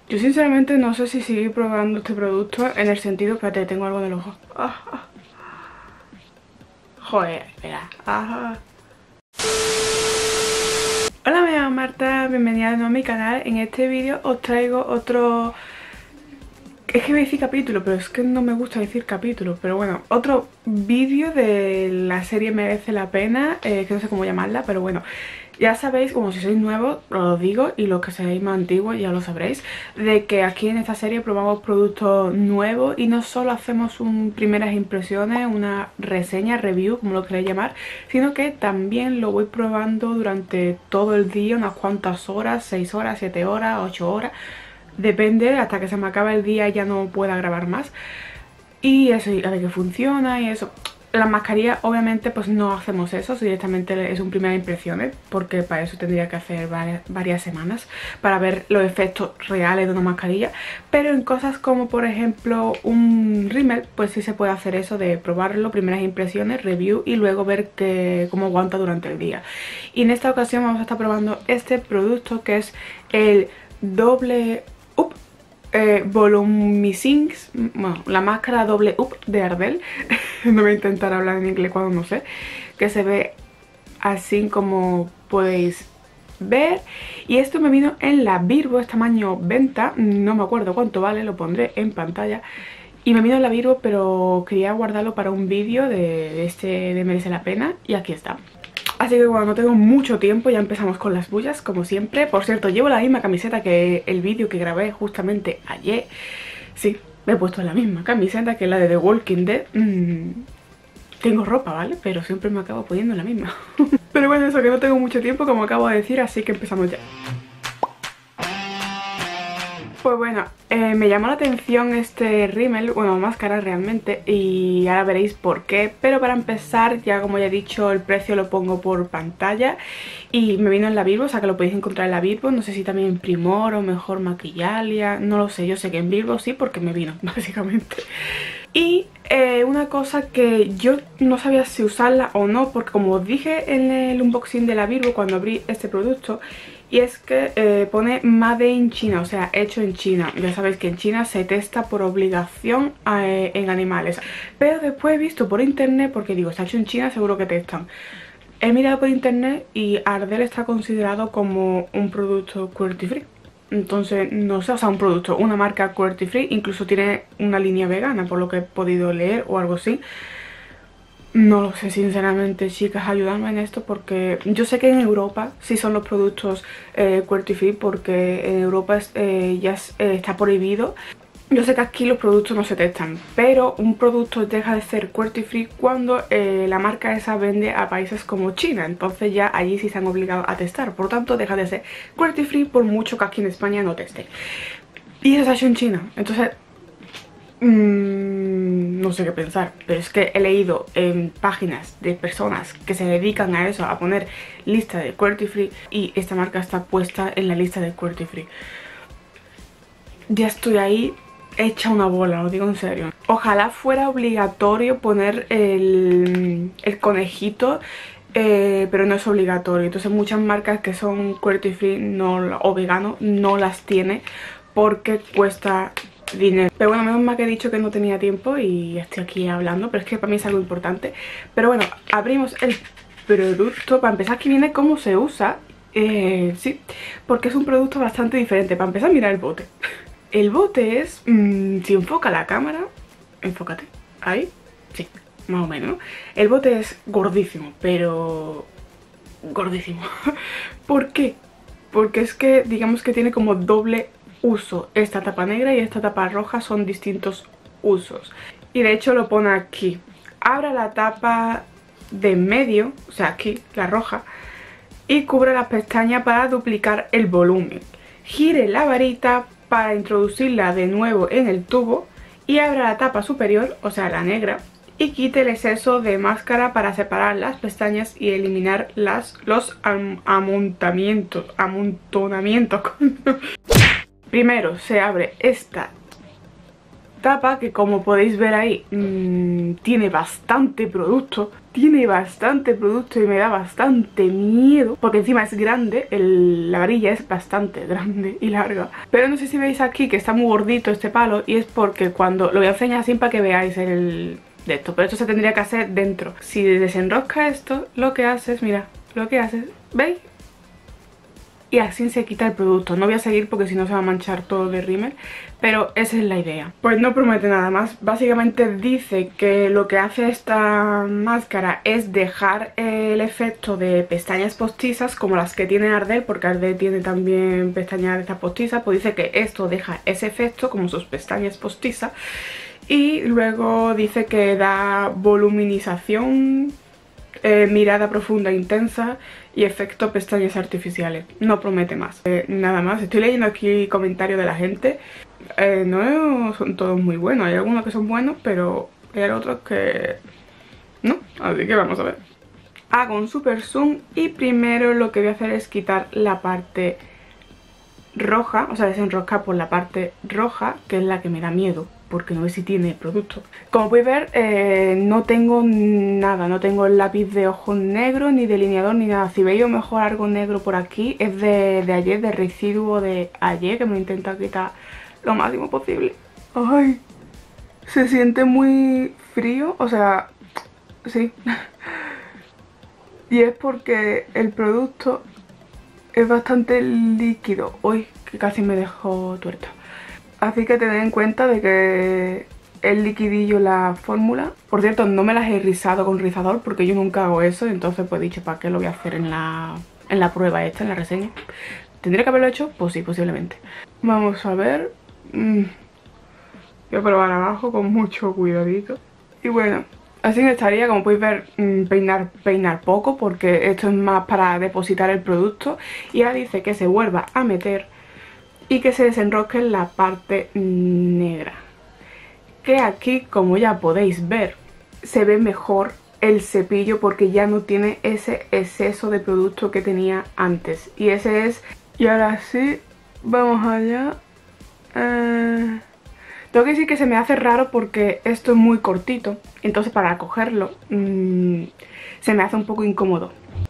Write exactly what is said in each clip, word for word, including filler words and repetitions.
Yo sinceramente no sé si seguir probando este producto en el sentido... Espérate, tengo algo en el ojo. Ah, ah. Joder, espera. Ah. Hola, me llamo Marta, bienvenida de nuevo a mi canal. En este vídeo os traigo otro... Es que voy a decir capítulo, pero es que no me gusta decir capítulo. Pero bueno, otro vídeo de la serie Merece la Pena, eh, que no sé cómo llamarla, pero bueno. Ya sabéis, como si sois nuevos, os lo digo, y los que seáis más antiguos ya lo sabréis, de que aquí en esta serie probamos productos nuevos y no solo hacemos un primeras impresiones, una reseña, review, como lo queréis llamar, sino que también lo voy probando durante todo el día, unas cuantas horas, seis horas, siete horas, ocho horas, depende, hasta que se me acabe el día y ya no pueda grabar más. Y eso, y a ver que funciona y eso. Las mascarillas obviamente pues no hacemos eso, directamente es un primeras impresiones, porque para eso tendría que hacer varias, varias semanas para ver los efectos reales de una mascarilla. Pero en cosas como por ejemplo un rímel, pues sí se puede hacer eso de probarlo, primeras impresiones, review y luego ver que, cómo aguanta durante el día. Y en esta ocasión vamos a estar probando este producto que es el doble up Eh, Volumizings, bueno, la máscara doble up de Ardell. No voy a intentar hablar en inglés cuando no sé. Que se ve así como podéis ver. Y esto me vino en la Virbo, es tamaño venta. No me acuerdo cuánto vale, lo pondré en pantalla. Y me vino en la Virbo, pero quería guardarlo para un vídeo de, de este de Merece la Pena. Y aquí está. Así que bueno, no tengo mucho tiempo, ya empezamos con las bullas, como siempre. Por cierto, llevo la misma camiseta que el vídeo que grabé justamente ayer. Sí, me he puesto la misma camiseta que la de The Walking Dead. Mm, tengo ropa, ¿vale? Pero siempre me acabo poniendo la misma. Pero bueno, eso, que no tengo mucho tiempo, como acabo de decir, así que empezamos ya. Pues bueno, eh, me llamó la atención este rímel, bueno, máscara realmente, y ahora veréis por qué. Pero para empezar, ya como ya he dicho, el precio lo pongo por pantalla y me vino en la Virbo, o sea que lo podéis encontrar en la Virbo. No sé si también en Primor o mejor Maquillalia, no lo sé, yo sé que en Virbo sí porque me vino, básicamente. Y eh, una cosa que yo no sabía si usarla o no, porque como os dije en el unboxing de la Virbo cuando abrí este producto, y es que eh, pone Made in China, o sea, hecho en China. Ya sabéis que en China se testa por obligación eh, en animales. Pero después he visto por internet, porque digo, está hecho en China, seguro que testan. He mirado por internet y Ardell está considerado como un producto cruelty free. Entonces, no sé, o sea, un producto, una marca cruelty free, incluso tiene una línea vegana, por lo que he podido leer o algo así. No lo sé, sinceramente, chicas, ayudadme en esto porque yo sé que en Europa sí son los productos eh, cruelty free, porque en Europa eh, ya es, eh, está prohibido. Yo sé que aquí los productos no se testan, pero un producto deja de ser cruelty free cuando eh, la marca esa vende a países como China. Entonces ya allí sí están obligados a testar, por lo tanto deja de ser cruelty free por mucho que aquí en España no teste. Y eso se ha hecho en China, entonces... Mm, no sé qué pensar, pero es que he leído en páginas de personas que se dedican a eso, a poner lista de cruelty free, y esta marca está puesta en la lista de cruelty free. Ya estoy ahí hecha una bola, lo digo en serio. Ojalá fuera obligatorio poner el, el conejito, eh, pero no es obligatorio. Entonces muchas marcas que son cruelty free no, o vegano no las tiene porque cuesta dinero. Pero bueno, menos mal que he dicho que no tenía tiempo y estoy aquí hablando, pero es que para mí es algo importante. Pero bueno, abrimos el producto. Para empezar, aquí viene cómo se usa. Eh, sí, porque es un producto bastante diferente. Para empezar, mira el bote. El bote es... Mmm, si enfoca la cámara... Enfócate. Ahí. Sí, más o menos, ¿no? El bote es gordísimo, pero... gordísimo. ¿Por qué? Porque es que digamos que tiene como doble uso. Esta tapa negra y esta tapa roja son distintos usos. Y de hecho lo pone aquí. Abra la tapa de en medio, o sea aquí, la roja, y cubre las pestañas para duplicar el volumen. Gire la varita para introducirla de nuevo en el tubo y abra la tapa superior, o sea la negra, y quite el exceso de máscara para separar las pestañas y eliminar las, los am amontamientos, amontonamientos. Primero se abre esta tapa, que como podéis ver ahí, mmm, tiene bastante producto. Tiene bastante producto y me da bastante miedo, porque encima es grande, el, la varilla es bastante grande y larga. Pero no sé si veis aquí que está muy gordito este palo, y es porque cuando... Lo voy a enseñar así para que veáis el... de esto, pero esto se tendría que hacer dentro. Si desenrosca esto, lo que haces, mira, lo que haces, ¿veis? Y así se quita el producto. No voy a seguir porque si no se va a manchar todo de rímel, pero esa es la idea. Pues no promete nada más. Básicamente dice que lo que hace esta máscara es dejar el efecto de pestañas postizas como las que tiene Ardell, porque Ardell tiene también pestañas de estas postizas. Pues dice que esto deja ese efecto como sus pestañas postizas. Y luego dice que da voluminización, eh, mirada profunda e intensa y efecto pestañas artificiales. No promete más. Eh, nada más. Estoy leyendo aquí comentarios de la gente. Eh, no son todos muy buenos. Hay algunos que son buenos, pero hay otros que no. Así que vamos a ver. Hago un super zoom y primero lo que voy a hacer es quitar la parte roja, o sea, desenroscar por la parte roja, que es la que me da miedo, porque no sé si tiene producto. Como podéis ver, eh, no tengo nada, no tengo el lápiz de ojos negro, ni delineador, ni nada. Si veis a lo mejor algo negro por aquí, es de, de ayer, de residuo de ayer, que me intento quitar lo máximo posible. Ay, se siente muy frío, o sea, sí. Y es porque el producto es bastante líquido. Uy, que casi me dejó tuerta. Así que tened en cuenta de que es liquidillo la fórmula. Por cierto, no me las he rizado con rizador porque yo nunca hago eso. Entonces pues he dicho, ¿para qué lo voy a hacer en la, en la prueba esta, en la reseña? ¿Tendría que haberlo hecho? Pues sí, posiblemente. Vamos a ver. Mm. Voy a probar abajo con mucho cuidadito. Y bueno, así estaría, como podéis ver, peinar, peinar poco, porque esto es más para depositar el producto. Y ahora dice que se vuelva a meter y que se desenrosque en la parte negra. Que aquí, como ya podéis ver, se ve mejor el cepillo porque ya no tiene ese exceso de producto que tenía antes. Y ese es... Y ahora sí, vamos allá. Eh... Tengo que decir que se me hace raro porque esto es muy cortito, entonces para cogerlo mmm, se me hace un poco incómodo.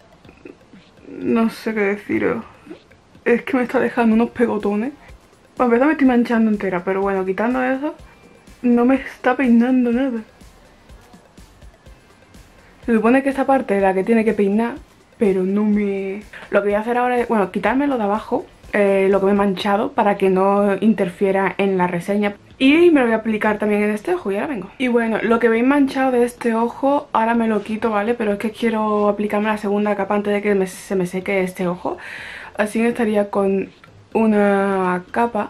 No sé qué deciros. Es que me está dejando unos pegotones. Para empezar me estoy manchando entera, pero bueno, quitando eso, no me está peinando nada. Se supone que esta parte es la que tiene que peinar, pero no me... Lo que voy a hacer ahora es, bueno, quitármelo de abajo, eh, lo que me he manchado, para que no interfiera en la reseña. Y me lo voy a aplicar también en este ojo y ahora vengo. Y bueno, lo que veis manchado de este ojo, ahora me lo quito, ¿vale? Pero es que quiero aplicarme la segunda capa antes de que me, se me seque este ojo. Así que estaría con una capa.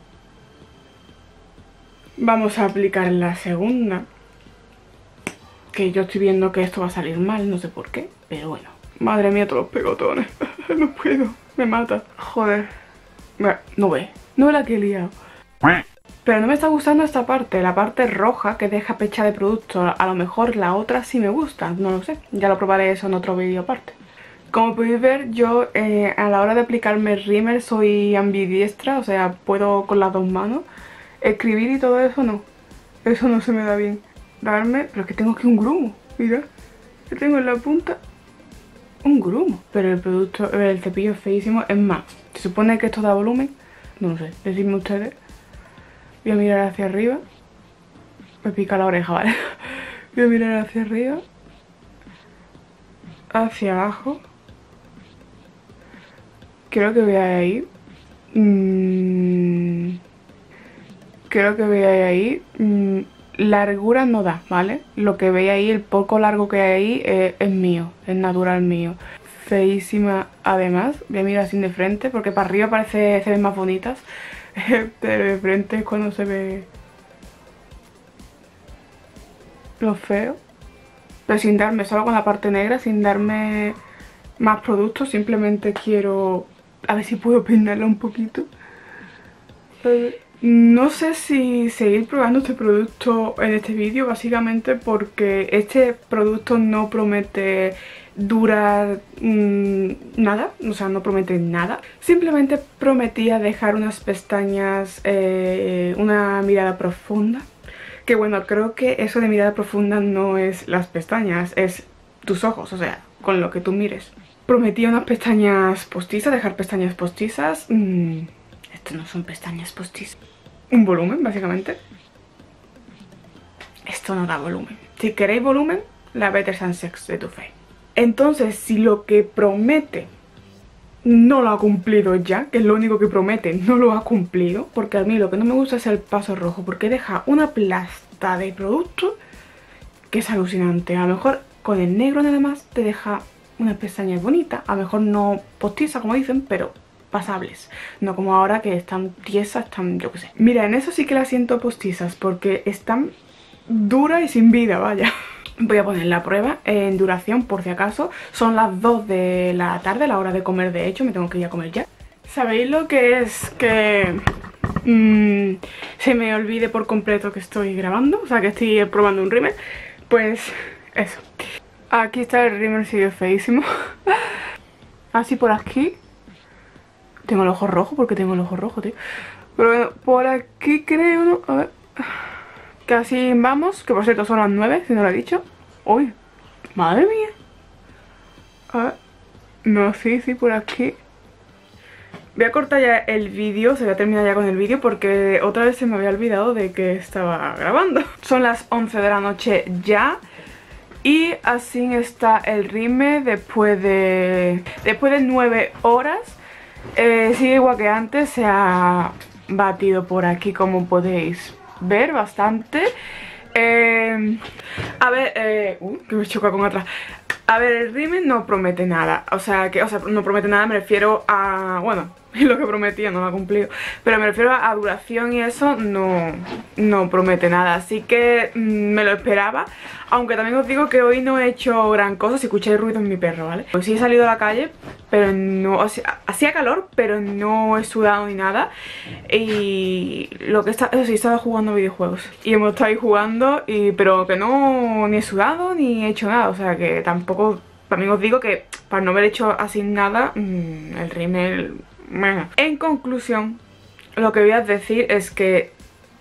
Vamos a aplicar la segunda. Que yo estoy viendo que esto va a salir mal, no sé por qué, pero bueno. Madre mía, todos los pegotones. No puedo, me mata. Joder. No ve, no ve la que he liado. Pero no me está gustando esta parte, la parte roja que deja pecha de producto. A lo mejor la otra sí me gusta, no lo sé. Ya lo probaré eso en otro vídeo aparte. Como podéis ver, yo eh, a la hora de aplicarme rímel soy ambidiestra, o sea, puedo con las dos manos. Escribir y todo eso no, eso no se me da bien. Darme, pero es que tengo aquí un grumo, mira. Que tengo en la punta un grumo. Pero el producto, el cepillo es feísimo. Es más, se supone que esto da volumen. No lo sé, decidme ustedes. Voy a mirar hacia arriba. Me pica la oreja, ¿vale? Voy a mirar hacia arriba. Hacia abajo. Creo que veáis ahí. Mm, creo que veáis ahí. Mm, largura no da, ¿vale? Lo que veis ahí, el poco largo que hay ahí, eh, es mío. Es natural mío. Feísima además. Voy a mirar así de frente porque para arriba parece se ven más bonitas. Pero de frente es cuando se ve lo feo. Pero sin darme, solo con la parte negra, sin darme más productos. Simplemente quiero a ver si puedo peinarla un poquito. No sé si seguir probando este producto en este vídeo, básicamente porque este producto no promete durar mmm, nada, o sea, no promete nada. Simplemente prometía dejar unas pestañas, eh, una mirada profunda. Que bueno, creo que eso de mirada profunda no es las pestañas, es tus ojos, o sea, con lo que tú mires. Prometía unas pestañas postizas, dejar pestañas postizas. Mm, esto no son pestañas postizas. Un volumen, básicamente. Esto no da volumen. Si queréis volumen, la Better Than Sex de Too Faced. Entonces, si lo que promete no lo ha cumplido ya, que es lo único que promete, no lo ha cumplido, porque a mí lo que no me gusta es el paso rojo, porque deja una plasta de producto que es alucinante. A lo mejor con el negro nada más te deja una pestaña bonita, a lo mejor no postiza como dicen, pero pasables, no como ahora que están tiesas, están, yo qué sé. Mira, en eso sí que las siento postizas, porque están duras y sin vida, vaya. Voy a poner la prueba en duración por si acaso. Son las dos de la tarde, la hora de comer, de hecho, me tengo que ir a comer ya. ¿Sabéis lo que es que mmm, se me olvide por completo que estoy grabando? O sea, que estoy probando un rímel. Pues eso. Aquí está el rímel, sigue feísimo. Así por aquí. Tengo el ojo rojo porque tengo el ojo rojo, tío. Pero bueno, por aquí creo, ¿no? A ver. Casi vamos, que por cierto son las nueve, si no lo he dicho. Uy, madre mía. A ver. No, sí, sí, por aquí. Voy a cortar ya el vídeo, se voy a terminar ya con el vídeo porque otra vez se me había olvidado de que estaba grabando. Son las once de la noche ya. Y así está el rímel después de... Después de nueve horas. Eh, sigue igual que antes, se ha batido por aquí como podéis ver bastante. Eh, a ver, eh, uh, que me choca con atrás. A ver, el rímel no promete nada. O sea, que, o sea, no promete nada, me refiero a... Bueno, lo que prometía no lo ha cumplido. Pero me refiero a duración y eso no, no promete nada. Así que mmm, me lo esperaba. Aunque también os digo que hoy no he hecho gran cosa. Si escucháis ruido en mi perro, ¿vale? Pues sí he salido a la calle, pero no... O sea, hacía calor, pero no he sudado ni nada. Y lo que está... Eso sí, estaba jugando videojuegos. Y hemos estado ahí jugando, y, pero que no... Ni he sudado, ni he hecho nada. O sea, que tampoco... También os digo que para no haber hecho así nada, mmm, el rímel... Bueno. En conclusión, lo que voy a decir es que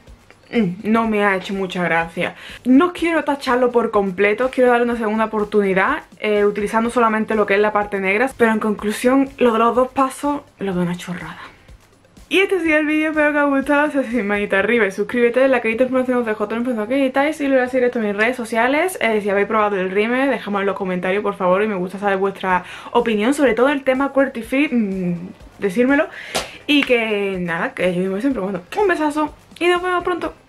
no me ha hecho mucha gracia. No quiero tacharlo por completo, quiero darle una segunda oportunidad, eh, utilizando solamente lo que es la parte negra. Pero en conclusión, lo de los dos pasos lo veo una chorrada. Y este ha sido el vídeo, espero que os haya gustado. Si es así, manita arriba y suscríbete. En la cajita de información os dejo toda la información que necesitáis. Y lo voy a hacer esto en mis redes sociales. eh, Si habéis probado el rímel, dejadme en los comentarios, por favor. Y me gusta saber vuestra opinión, sobre todo el tema QWERTY free. mmm, Decírmelo. Y que nada, que yo mismo siempre, bueno, un besazo y nos vemos pronto.